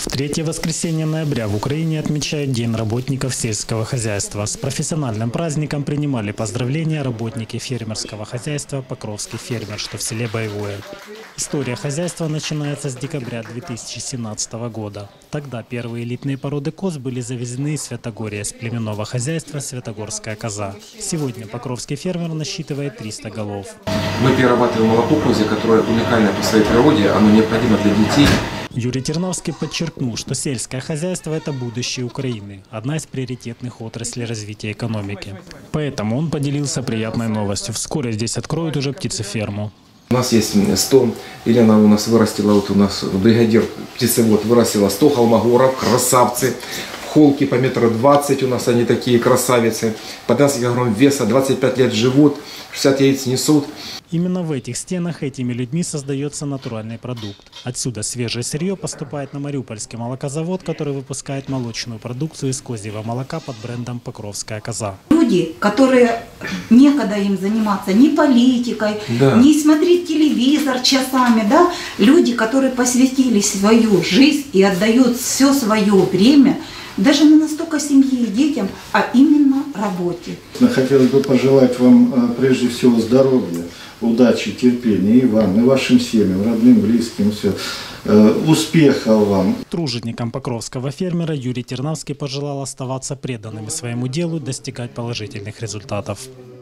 В третье воскресенье ноября в Украине отмечают День работников сельского хозяйства. С профессиональным праздником принимали поздравления работники фермерского хозяйства «Покровский фермер», что в селе Боевое. История хозяйства начинается с декабря 2017 года. Тогда первые элитные породы коз были завезены из Святогорья с племенного хозяйства «Святогорская коза». Сегодня Покровский фермер насчитывает 300 голов. Мы перерабатываем молоко козе, которое уникально по своей природе, оно необходимо для детей. Юрий Терновский подчеркнул, что сельское хозяйство – это будущее Украины, одна из приоритетных отраслей развития экономики. Поэтому он поделился приятной новостью. Вскоре здесь откроют уже птицеферму. У нас есть 100, Елена у нас вырастила, вот у нас бригадир птицевод вырастила 100 холмогоров, красавцы. Холки по 1,20 м у нас они такие красавицы, по 12 килограмм веса, 25 лет живут, 60 яиц несут. Именно в этих стенах этими людьми создается натуральный продукт. Отсюда свежее сырье поступает на Мариупольский молокозавод, который выпускает молочную продукцию из козьего молока под брендом «Покровская коза». Люди, которые некогда им заниматься ни политикой, ни смотреть телевизор часами, да? Люди, которые посвятили свою жизнь и отдают все свое время, даже не настолько семье и детям, а именно работе. Хотелось бы пожелать вам прежде всего здоровья, удачи, терпения и вам, и вашим семьям, родным, близким, все. Успехов вам. Труженикам покровского фермера Юрий Терновский пожелал оставаться преданными своему делу, достигать положительных результатов.